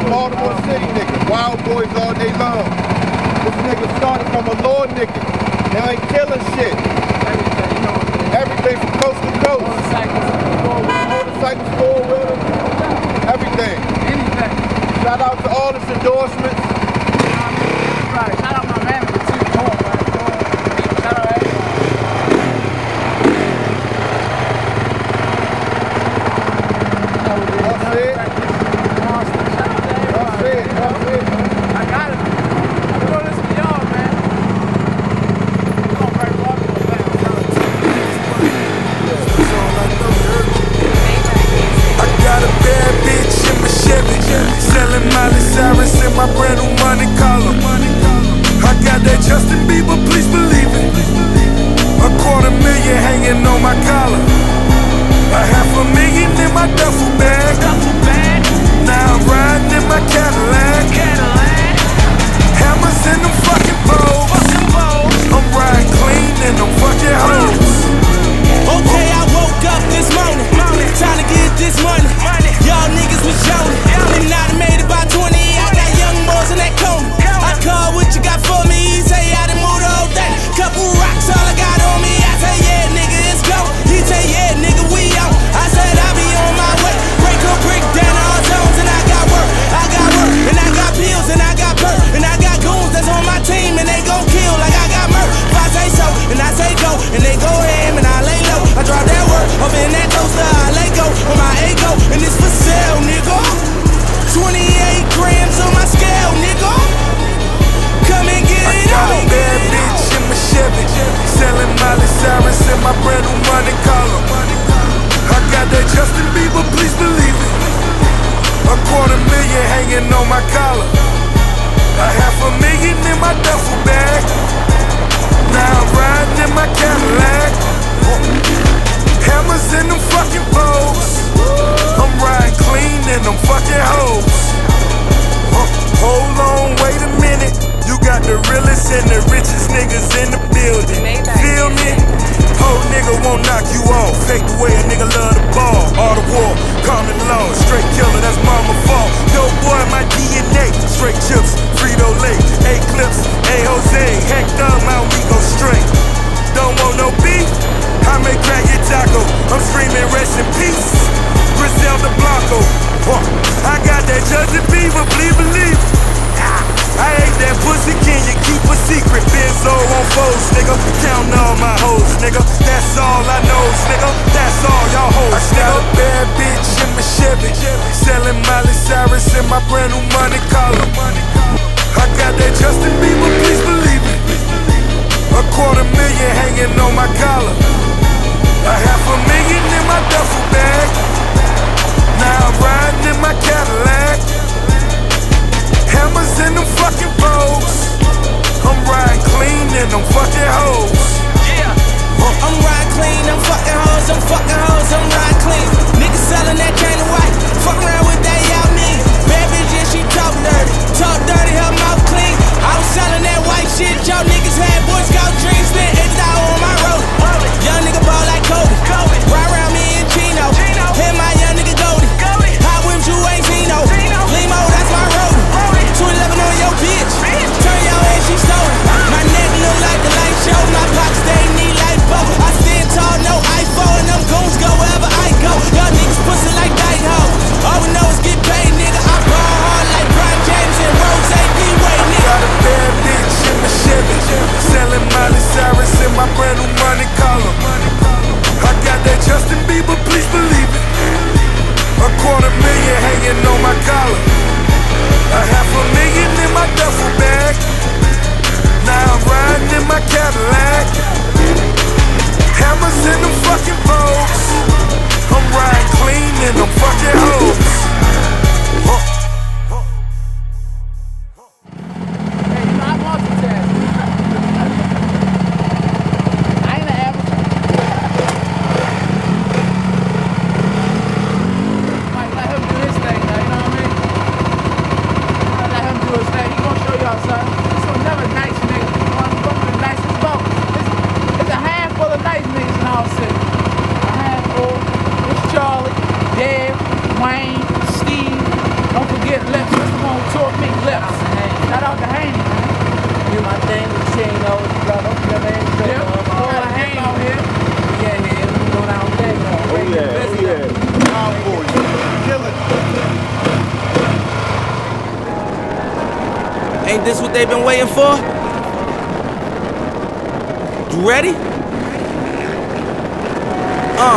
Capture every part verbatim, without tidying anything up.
Baltimore City nigga, wild boys all day long. This nigga started from a lower nigga. Now he killing shit. Everything from coast to coast. Motorcycles, four-wheelers, everything. Anything. Shout out to all his endorsements. Right. Shout out my manager too. Shout out everybody. That's it. That's it. That's it. I got it. I'm doing this for y'all, man. We're gonna break Baltimore down. I got a bad bitch in my Chevy, selling Miley Cyrus in my brand new money collar. I got that Justin Bieber, please believe it. A quarter million hanging on my collar. A half a million in my duffel bag. Now I'm riding in my Cadillac. Hammers in them fucking bowls. I'm riding clean in them fucking hoes. Okay, I woke up this morning, time to get this money. Y'all niggas was yawning, and I done made about twenty. I got young boys in that corner. I call what you got for me. He say I done moved the whole thing. Couple rocks, all I got on me. I say yeah, nigga, it's go. He say yeah, nigga, we out. I said I be on my way. Break up, break down all zones, and I got work. I got work, and I got pills, and I got perk, and I got goons that's on my team, and they gon' kill like I got murk. If I say so, and I say go, and they go ham, and I lay low. I drop that work up in that toaster. I let go on my ego, and it's for sale, nigga. twenty-eight grams on my scale, nigga. Come and get I it got on. a bad bitch in my Chevy, selling Miley Cyrus in my brand new money collar. I got that Justin Bieber, please believe it. A quarter million hanging on my collar. A half a million in my duffel bag. Now I'm riding in my Cadillac. Hammers in them fucking bowls. I'm riding clean in them fucking hoes. Hold on, wait a minute. You got the realest and the richest niggas in the building. Feel me? Whole nigga won't knock you off. Fake the way a nigga love the ball. All the war, common law. Straight killer, that's mama fault. Yo boy, my D N A. Straight chips, Frito-Lay. A-Clips, A-Jose. Hecked up, my we go straight. Don't want no beef? I may crack your taco. I'm screaming rest in peace. Griselda Blanco. Huh. I got that Justin Bieber, please believe it. I ate that pussy, can you keep a secret? Benzo on foes, nigga. Counting all my hoes, nigga. That's all I know, nigga. That's all y'all hoes, I nigga. I got a bad bitch in my Chevy, selling Miley Cyrus in my brand new money collar. I got that Justin Bieber, please believe it. A quarter million hanging on my collar. A half a million in my duffel bag. Now I'm riding in my Cadillac. Hammers in them fucking bowls. I'm riding clean in them fucking hoes. Yeah. I'm riding clean, I'm fucking hoes, I'm fucking hoes, I'm riding clean. Niggas selling that chain of white. Fuck around with that, y'all need. Bad bitch, yeah, she talk dirty. Talk dirty, her mouth clean. I was selling that white shit, y'all niggas had Boy Scout dreams. Spent eight dollars on my road. Young nigga ball like Kobe. Ride around me in Chino. Hit my young nigga Goldie. Hot whips, you ain't seen no. Ain't this what they've been waiting for? You ready? Uh,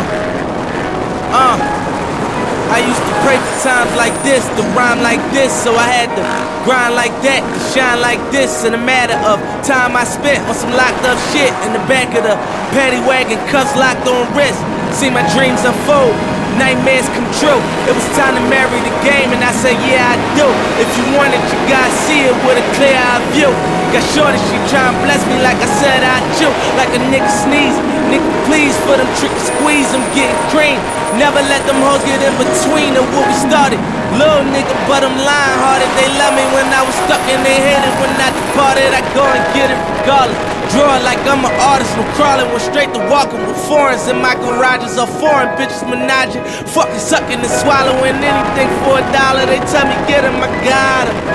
uh. I used to pray for times like this, to rhyme like this, so I had to grind like that, to shine like this. In a matter of time I spent on some locked up shit in the back of the paddy wagon, cuffs locked on wrist. See my dreams unfold, nightmares come true. It was time to marry the game, and I said, yeah, I do. If you want it, you gotta see it with a clear eye view. Got shorty, she tryin' bless me like I said I chew. Like a nigga sneeze, nigga please for them trick squeeze, I'm getting cream. Never let them hoes get in between of what we started. Little nigga, but I'm lying hearted. They love me when I was stuck and they hated when I departed. I go and get it regardless. Draw it like I'm an artist. No crawling, went straight to walking with foreigns in my garages. Or foreign bitches menaging, fucking sucking and swallowing anything for a dollar. They tell me get him, I got him.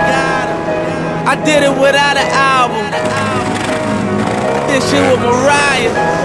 I did it without an album. I did shit with Mariah.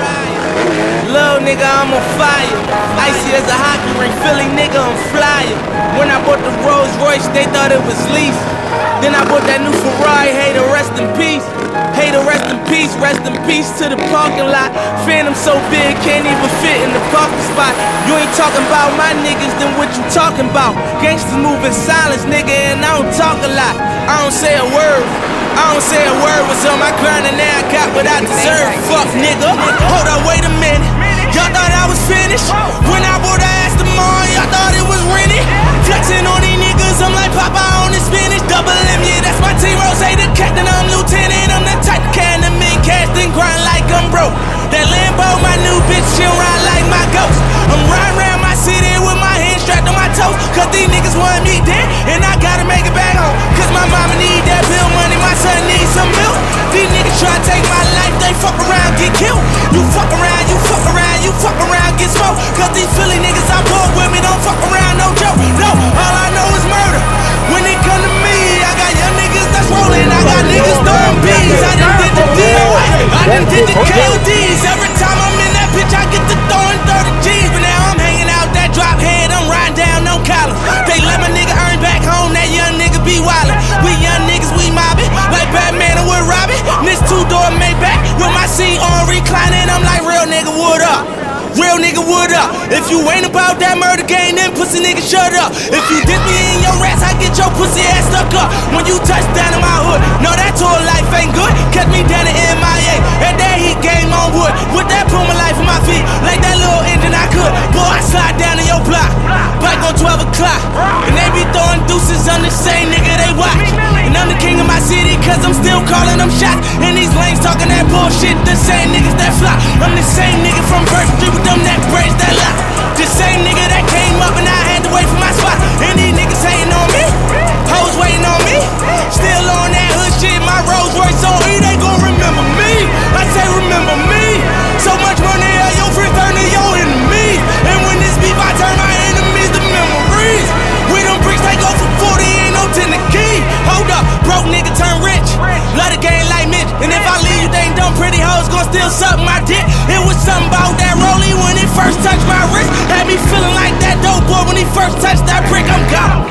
Little nigga, I'm on fire. Icy as a hockey ring, Philly nigga, I'm flyer. When I bought the Rolls Royce, they thought it was lease. Then I bought that new Ferrari, hey, to rest in peace. Hey, to rest in peace, rest in peace to the parking lot. Phantom so big, can't even fit in the parking spot. You ain't talking about my niggas, then what you talking about? Gangsters move in silence, nigga, and I don't talk a lot. I don't say a word. I don't say a word, was on my grind and now I got what I deserve. Fuck nigga, hold up, wait a minute. Y'all thought I was finished. When I bought the Aston Martin, y'all thought it was rented. Flexing on these niggas, I'm like Papa on the spinach. Double M, yeah, that's my team. Rose, the captain, I'm lieutenant. I'm the type of can of men cast and grind like I'm broke. That Lambo, my new bitch, she'll ride like my ghost. I'm riding around my city with my hands strapped on my toes. Cause these niggas want me dead, and I gotta make it back home. Cause my mama need that bill money, my son needs some milk. These niggas try to take my life, they fuck around, get killed. You fuck around, you fuck around, you fuck around, get smoked. Cause these Philly niggas I bought with me don't fuck around, no joke. No, all I know is murder. When it come to me, I got young niggas that's rolling, I got niggas throwing bees. I done did the deal, I done did the K O Ds. Every time I'm in that bitch, I get to throwing thirty G's. But now I'm hanging out that drop head, I'm riding down no collar. They let my nigga earn back home, that young nigga be wildin'. We young niggas, we mobbing, like Batman and Wood Robin. This two-door Maybach with my seat on reclining, I'm like, real nigga, what up? Real nigga, what up? If you ain't about that murder game, then pussy nigga, shut up. If you dip me in your rats, I get your pussy ass stuck up. When you touch down in my hood, no, that tour life ain't good. Catch me down in M I A, at that heat game on wood. With that Puma life on my feet, like that little engine I could. Boy, I slide down in your block, bike on twelve o'clock. And they be throwing deuces on the same nigga they watch. And I'm the king of my city, cause I'm still calling them shots. And these lanes talking that bullshit, the same niggas that fly. I'm the same nigga from First Street with them neck braids that lie. The same nigga that came up and I had to wait for my spot. And these niggas hating on me, hoes waiting on me. Still on that hood shit, my Rolls Royce on E, they gon' remember me. I say remember me. So much money, your friends turn to your enemies. And when this beef, I turn my enemies to memories. We them bricks, they go for forty, ain't no ten to key. Hold up, broke nigga turn rich. Love the game like Mitch. And if I leave you, they ain't dumb pretty hoes gon' still suck my dick. It was something about that rollie when it first touched my wrist. Had me feeling like that dope boy when he first touched that brick. I'm gone.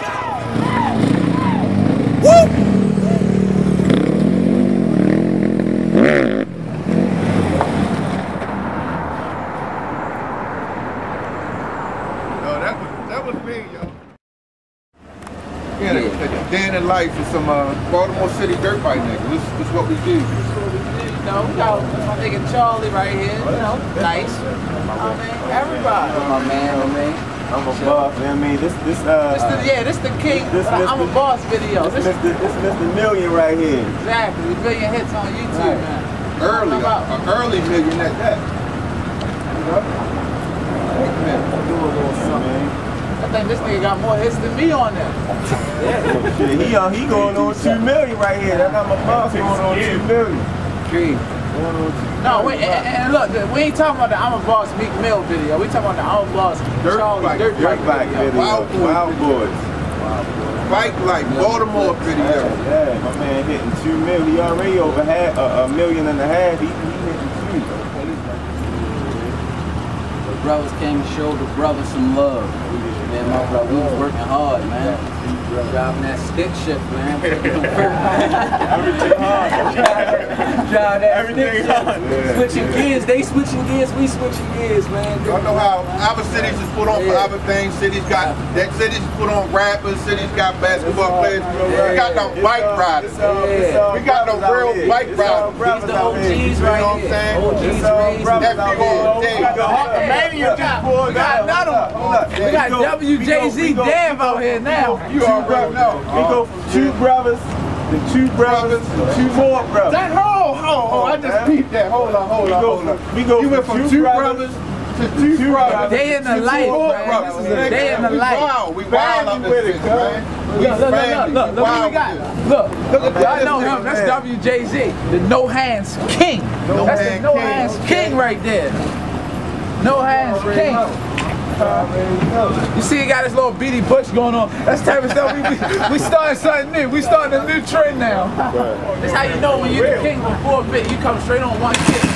Woo! No, that was that was me, yo. Yeah, yeah. Day in the life of some uh, Baltimore City dirt bike niggas. This, this is what we do. You know, we got my nigga Charlie right here, you know, nice. I mean, everybody. My man, my man. I'm a boss, man. I mean, this, this, uh... This the, yeah, this the king, this, I'm a boss video. This, This, this, this, this Mister Million right here. exactly, a billion hits on YouTube, Right. man. Early, an early million at that. Do a little something, man. I think this nigga got more hits than me on there. Yeah. Shit, he, uh, he going on two million right here. That's not my boss going on two million. Dream. Going on two No, we, and, and look, we ain't talking about the I'm a Boss Meek Mill video. We talking about the I'm a Boss Dirt Charlie bike, Dirt Dirt Bike bike video. video. Wild Boys. Wild Boys. Bike like Baltimore video. Yeah, my man hitting two million. He already over half, uh, a million and a half. He, he hitting two. The brothers came to show the brothers some love. Man, my brother, we was working hard, man. Driving that stick shift, man. Everything hard. Drive that Everything stick hard. shift. Switching gears, they switching gears, we switching gears, man. I know how other cities is put on for Yeah. other things. Cities got that cities put on rappers. Cities got basketball players. We got no bike riders. We got no real bike riders. These the O Gs You know right what I'm here. saying? O Gs It's all raised. brothers F B all day. The Hulkamania just pulled We got out. another one. We got go- W J Z we go- Dev out here now. You already know. We go from two brothers to two brothers to two more brothers. That hold, hold, hold. I just peeped that. Hold on, hold We on, go hold on. from, we go You went from two brothers to two brothers. Day in the to life, four man. brothers. This is a day in the We life. wild. We wild out Family this with it, bitch, man. We Look, look, look, family. look, look, We look what we wild got. with this. Look, Look at y'all that. know him. That's man. W J Z, the No Hands King. No That's the Hands No King. Hands King right there. No Hands King. You see, he got his little Beatty Butch going on. That's the type of stuff we, we, we starting something new. We starting a new trend now. That's how you know when you're the king before a bit. You come straight on one kick.